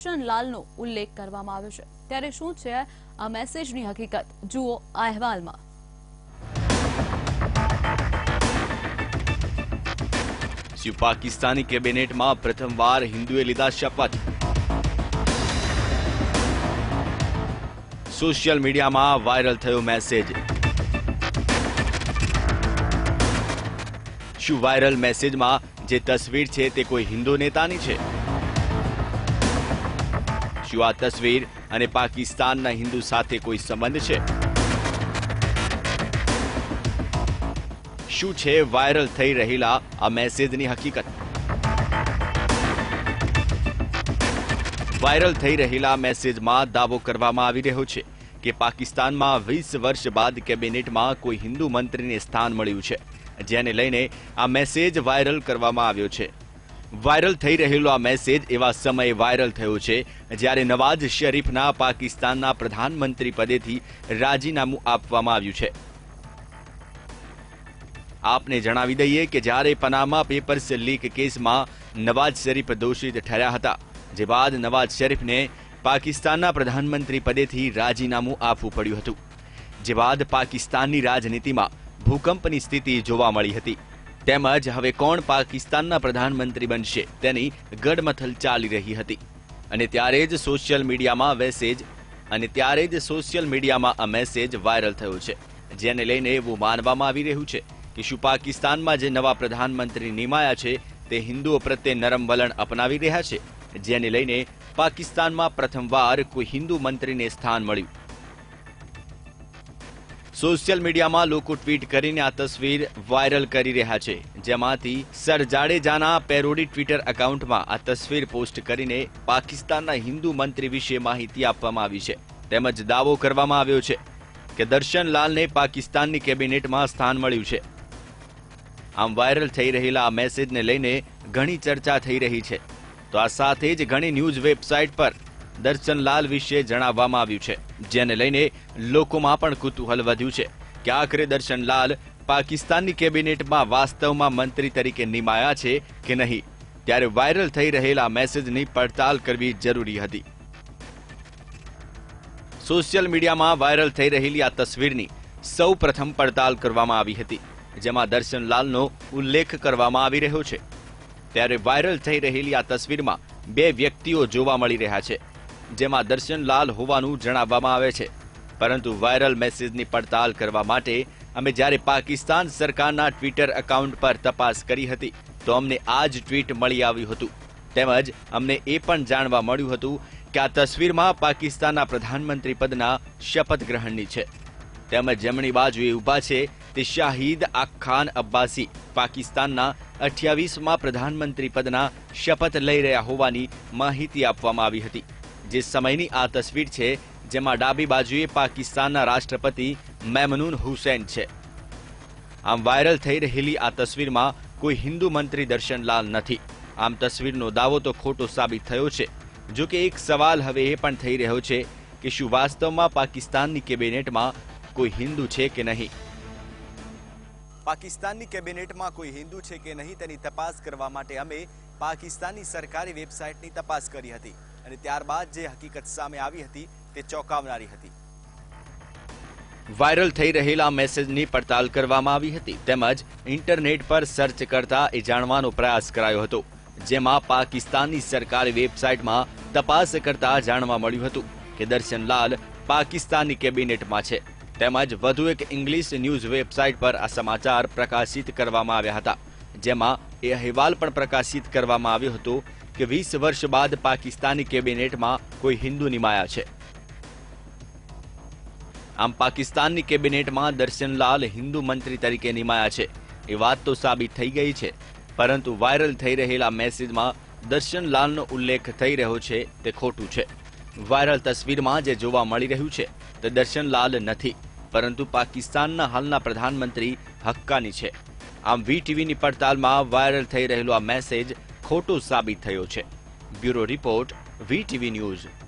દર્શનલાલનો ઉલ્લેખ કરવામાં આવ્યો છે। ત્યારે શું છે આ મેસેજની હકીકત, જુઓ આ અહેવાલમાં। પાकिस्तानी कैबिनेट में प्रथमवार हिंदुए लीधा शपथ। सोशल मीडिया में वायरल थयो मैसेज। शू वायरल मैसेज में जे तस्वीर छे ते कोई हिंदू नेतानी छे? शू आ तस्वीर अने पाकिस्तानना हिंदू साथे कोई संबंध छे? शू छे वायरल थई रहेला आ मैसेजनी हकीकत? वायरल थई रहेला मैसेज में दावो करवामां आवी रह्यो छे के पाकिस्तान में 20 वर्ष बाद केबिनेट में कोई हिंदू मंत्री ने स्थान मळ्युं छे, जेने लईने आ मैसेज वायरल करवामां आव्यो छे। वायरल थई रहेलो आ मैसेज एवा समये वायरल थयो छे ज्यारे नवाज शरीफना पाकिस्तानना प्रधानमंत्री पदेथी राजीनामું આપવામાં આવ્યું છે। आपने जणावी दईए के ज्यारे पनामा पेपर्स लीक केस में नवाज शरीफ दोषित ठहर्या हता, जे बाद नवाज शरीफ ने पाकिस्तानना प्रधानमंत्री पदेथी राजीनामું आपवुं पड्युं हतुं। जे बाद पाकिस्ताननी राजनीति में भूकंपनी स्थिति जोवा मळी हती। तेमज हवे कोण पाकिस्तानना प्रधानमंत्री बनशे तेनी गडमथल चाली रही हती। अने त्यारे ज सोशल मीडिया में आ मैसेज वायरल थयो छे, जेने लईने एवुं मानवामां आवी रह्युं छे कि शू पाकिस्तान में जे नवा प्रधानमंत्री निमाया छे ते हिंदुओ प्रत्ये नरम वलण अपनावी रह्या छे, जेने लईने पाकिस्तान में प्रथमवार कोई हिंदू मंत्री ने स्थान मळ्युं। सोशल मीडिया में लोको ट्वीट करीने आ तस्वीर वायरल करी रह्या छे, जेमांथी सर जाडेजाना पेरोडी ट्विटर अकाउंट में आ तस्वीर पोस्ट करीने पाकिस्तानना हिंदू मंत्री विषे माहिती आपवामां आवी छे। तेमज दावो करवामां आव्यो छे के दर्शनलाल ने पाकिस्ताननी केबिनेट में स्थान मळ्युं छे। आम वायरल थई रहेला आ मैसेज ने लईने घणी चर्चा थई रही छे। तो आ साथे ज घणी न्यूज वेबसाइट पर दर्शनलाल विषे जणाववामां आव्युं छे, जेने लईने लोकोमां पण कुतूहल वध्युं छे के आखरे दर्शनलाल पाकिस्ताननी केबिनेट में वास्तवमां मंत्री तरीके निमाया छे के नहीं। त्यारे वायरल थई रहेला मैसेजनी पड़ताल करवी जरूरी हती। सोशल मीडिया में वायरल थई रहेली आ तस्वीरनी सौ प्रथम पड़ताल करवामां आवी हती, जेमां दर्शनलालनो उल्लेख करवामां आवी रह्यो छे। त्यारे वायरल थई रहेली आ तस्वीरमां बे व्यक्तिओ जोवा मळी रह्या छे, जेमां दर्शनलाल होवानुं जणाववामां आवे छे। परंतु वायरल मैसेजनी पड़ताल करवा माटे अमे ज्यारे पाकिस्तान सरकारना ट्विटर अकाउंट पर तपास करी हती तो अमने आज ट्वीट मळी आव्युं हतुं। तेमज अमने ए पण जाणवा मळ्युं हतुं के आ तस्वीरमां पाकिस्तानना प्रधानमंत्री पदना शपथ ग्रहणनी छे। तेमज जमणी बाजुए ऊभा छे ते शाहिद खान अब्बासी पाकिस्तानना 28मा प्रधानमंत्री पदना शपथ लई रह्या होवानी माहिती आपवामां आवी हती। जे समयनी आ तस्वीर छे जेमां डाबी बाजुए पाकिस्तानना राष्ट्रपति मेमनून हुसैन छे। आम वायरल थई रहेली आ तस्वीरमां कोई हिंदू मंत्री दर्शनलाल नथी। आम तस्वीरनो दावो तो खोटो साबित थयो छे। जो कि एक सवाल हवे ए पण थई रह्यो छे के शुं वास्तवमां पाकिस्ताननी केबिनेटमां कोई हिंदू छे के नहीं। पाकिस्ताननी केबिनेटमां कोई हिंदू छे के नहीं तेनी तपास करवा माटे अमे पाकिस्ताननी सरकारी वेबसाइटनी तपास करी हती अने त्यारबाद जे हकीकत सामे आवी हती ते चौंकावनारी हती। वायरल थई रहेला मैसेजनी पड़ताल करवामां आवी हती। तेमज इंटरनेट पर सर्च करता ए जाणवानो प्रयास करायो हतो, जेमां पाकिस्ताननी सरकारी वेबसाइटमां तपास करता जाणवा मळ्युं हतुं के दर्शनलाल पाकिस्ताननी केबिनेटमां छे। तेमज वधु एक इंग्लिश न्यूज वेबसाइट पर आ समाचार प्रकाशित करवामां आव्या हता, जेमां ए अहेवाल पण प्रकाशित करवामां आव्यो हतो के 20 वर्ष बाद पाकिस्तानी केबिनेटमां कोई हिंदू निमाया छे। आम पाकिस्ताननी केबिनेटमां दर्शनलाल हिंदू मंत्री तरीके निमाया छे ए वात तो साबित थई गई छे, परंतु वायरल थई रहेला मैसेजमां दर्शनलालनो उल्लेख थई रह्यो छे ते खोटुं छे। वायरल तस्वीरमां जे जोवा मळी रह्युं छे ते दर्शनलाल नथी, परंतु पाकिस्तानना हालना प्रधानमंत्री हक्कानी छे। आम वीटीवीनी पड़तालमां वायरल थई रहेलो आ मैसेज खोटो साबित थयो छे। Bureau report VTV news.